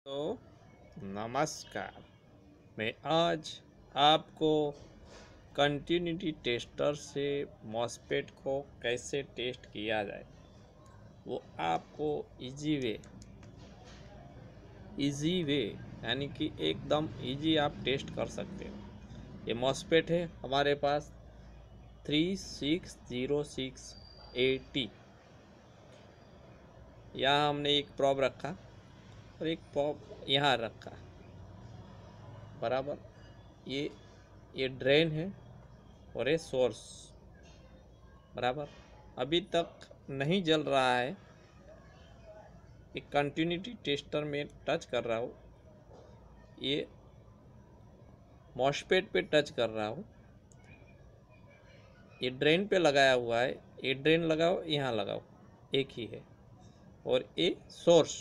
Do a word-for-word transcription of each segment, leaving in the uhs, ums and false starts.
तो नमस्कार। मैं आज आपको कंटिन्यूटी टेस्टर से मॉस्फेट को कैसे टेस्ट किया जाए वो आपको इजी वे इजी वे यानी कि एकदम इजी आप टेस्ट कर सकते हो। ये मॉस्फेट है हमारे पास three six zero six A T. यहाँ हमने एक प्रॉब रखा और एक प्रॉब यहाँ रखा बराबर। ये ये ड्रेन है और ये सोर्स बराबर। अभी तक नहीं जल रहा है। एक कंटिन्यूटी टेस्टर में टच कर रहा हूँ, ये मॉस्फेट पे टच कर रहा हूँ, ये ड्रेन पे लगाया हुआ है। ये ड्रेन लगाओ, यहाँ लगाओ, एक ही है। और ये सोर्स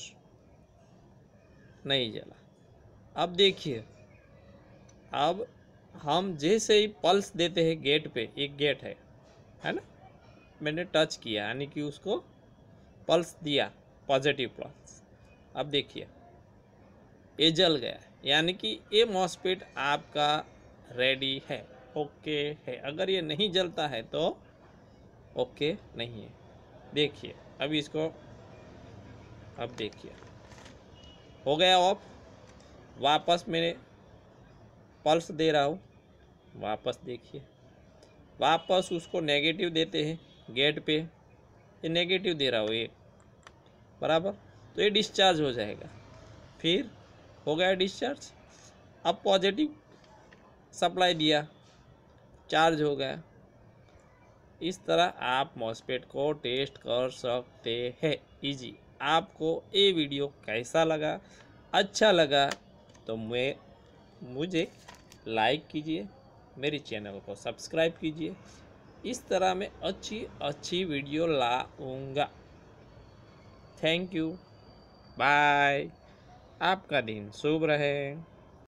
नहीं जला। अब देखिए, अब हम जैसे ही पल्स देते हैं गेट पे, एक गेट है है ना, मैंने टच किया यानी कि उसको पल्स दिया, पॉजिटिव पल्स। अब देखिए ये जल गया यानी कि ये मॉस्फेट आपका रेडी है, ओके है। अगर ये नहीं जलता है तो ओके नहीं है। देखिए अभी इसको, अब देखिए हो गया ऑफ। वापस मैंने पल्स दे रहा हूँ, वापस देखिए, वापस उसको नेगेटिव देते हैं गेट पे। ये नेगेटिव दे रहा हूँ एक बराबर, तो ये डिस्चार्ज हो जाएगा। फिर हो गया डिस्चार्ज। अब पॉजिटिव सप्लाई दिया, चार्ज हो गया। इस तरह आप मॉस्फेट को टेस्ट कर सकते हैं इजी। आपको ये वीडियो कैसा लगा? अच्छा लगा तो मैं मुझे लाइक कीजिए, मेरे चैनल को सब्सक्राइब कीजिए। इस तरह मैं अच्छी अच्छी वीडियो लाऊंगा। Thank you, bye. आपका दिन शुभ रहे।